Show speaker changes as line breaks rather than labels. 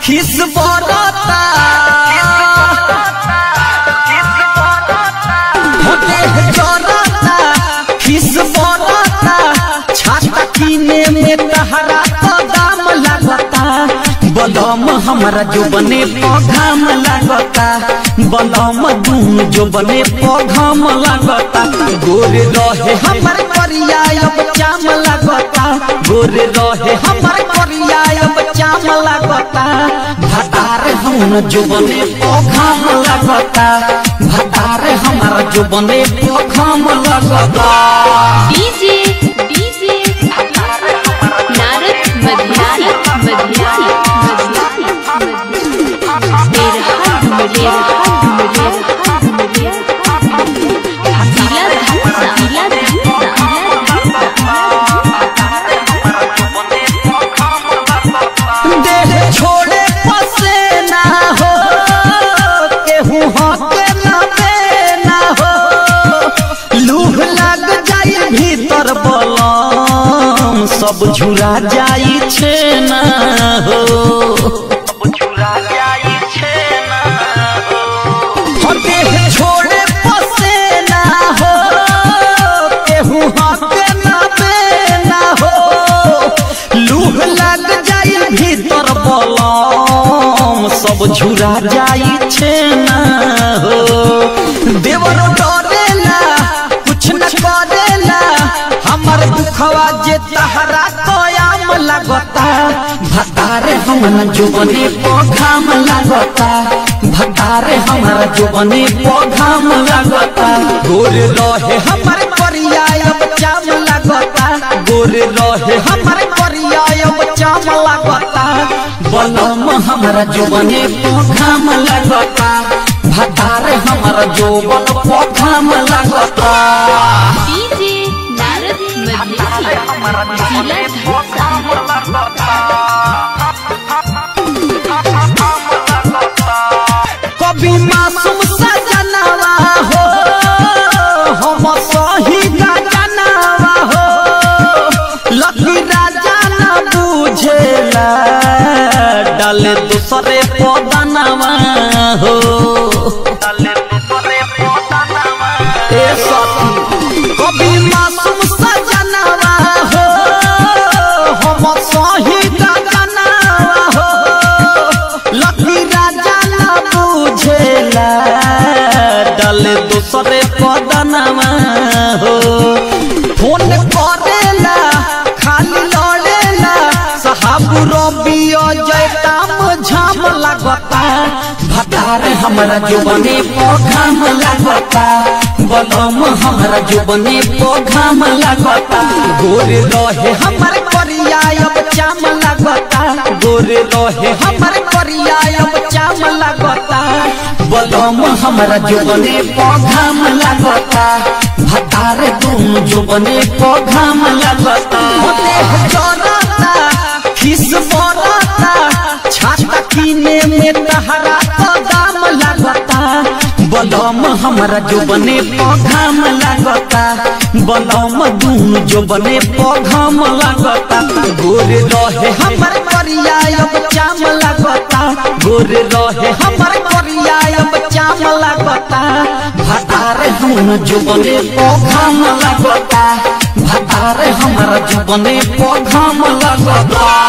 खिस बरता खिस बरता छाता किने में तहरा तो दाम लगता बलम हमारा जो बने पौधाम लगता बलम दून जो बने पौधाम लगता गोरे रहे हमार करिया अब चाम लगता गोरे रहे हमार करिया अब चाम लगता भतार हम जो बने पौधाम लगता भतार हमारा जो बने पौधाम लगता
डीजे डीजे नारद मध्यासी मध्यासी
छोड़े पसेना हो केहू हके ना हो लूह लग जाई भीतर बलम सब झुरा जाई छे ना हो छोड़े पसेना हो केहू हके ना हो लूह लग जाई भीतर बलम सब झुरा जाई छे ना हो देवर डरेला कुछ न करेला हमर दुखवा जे तहरा कयाम लगता भतारे हमन जो बने पौधाम लगता भतारे हमारा जो बने पौधाम लगता गोरे रहे हमार करिया अब चाम लगता गोरे रहे हमार करिया अब चाम लगता बलम हमारा जो बने पौधाम लगता भतारे हमारा जो बन पौधाम लगता
डीजे नारद
कभी मासूम सजनवा हो हम सही गजनवा हो लकी राजा न बुझेला डाले दूसरे पौधनवा हो ए साथी कभी मासूम सजनवा हो हम सही गजनवा हो लकी राजा न बुझेला डाले दूसरे पौधनवा हो फोन करेला खाली लड़ेला साहब रवि अजय ताम झाम लगता भतारे हमारा जो बने पौधाम लगता बलम हमारा जो बने पौधाम लगता गोरे रहे हमारे करिया अब चाम लगता गोरे रहे हमारे करिया अब चाम लगता बलम हमारा जो बने पौधाम लगता भतारे तुम जो बने पौधाम लगता खिस बरता छाता किने में तहरा तो दाम लगता बलम हमारा जो बने पौधाम लगता बलम दून जो बने पौधाम लगता गोरे रहे हमार करिया अब चाम लगता गोरे रहे हमार करिया अब चाम लगता भतारे हम जो बने पौधाम लगता भतारे हमारा जो बने पौधाम लगता।